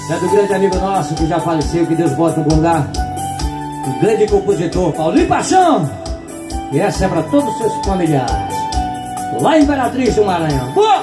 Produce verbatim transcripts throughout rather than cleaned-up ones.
É do grande amigo nosso que já faleceu, que Deus bota no bom lugar. O grande compositor Paulinho Paixão. E essa é pra todos os seus familiares lá em Imperatriz do Maranhão. Boa!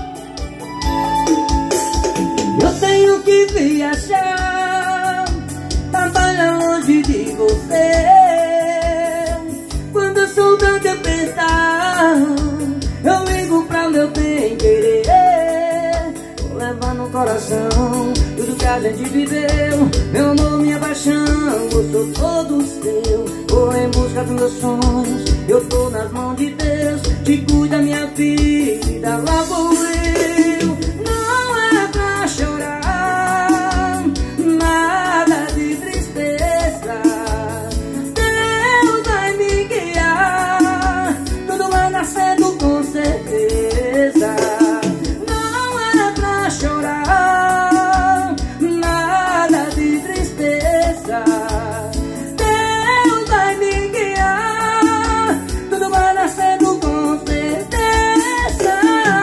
Eu tenho que viajar, trabalhar longe de você. Quando a saudade apertar, eu ligo pra meu bem querer. Vou levar no coração tudo que a gente viveu. Meu amor, minha paixão, eu sou todo seu. Vou em busca dos meus sonhos, eu tô nas mãos de Deus. Te cuida minha vida, lá vou eu. Não é pra chorar, nada de tristeza. Deus vai me guiar, tudo vai nascendo com certeza. Não é pra chorar, nada de tristeza. Deus vai me guiar, tudo vai nascendo com certeza.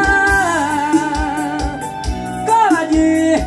Coladinho.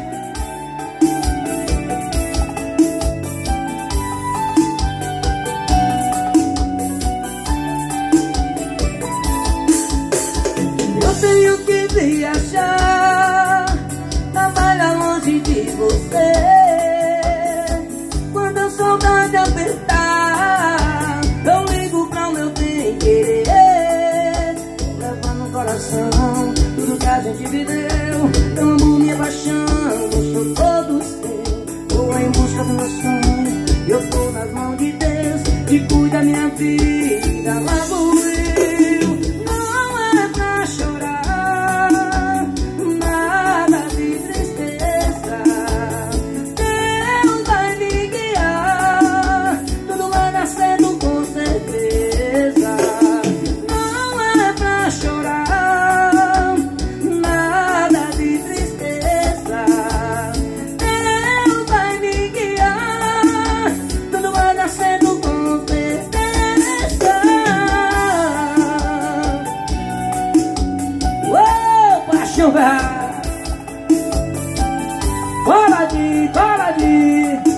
Eu tenho que viajar, trabalhar longe de você. Quando a saudade apertar, eu ligo pra o meu bem querer. Vou levar no coração tudo que a gente viveu. Meu amor, minha paixão, eu sou todo seu. Vou em busca do meu sonho, eu tô nas mãos de Deus. Te cuida minha vida, lá vou eu. Não é pra chorar, nada de tristeza. Deus vai me guiar, tudo vai nascendo com certeza. Não é pra chorar, nada de tristeza. Deus vai me guiar, tudo vai nascendo com certeza. Uou, paixão, velho! Coladinho, coladinho.